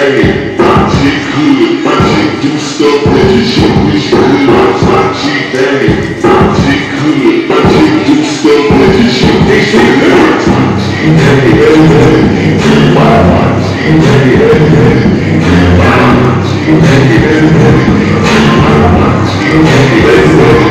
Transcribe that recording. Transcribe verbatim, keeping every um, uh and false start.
banging. My chick good, my chick do stuff that your chick wish you could. My chick banging. My chick good, my chick do stuff that your chick wish you could. My chick banging. My chick banging. My chick banging. My chick banging.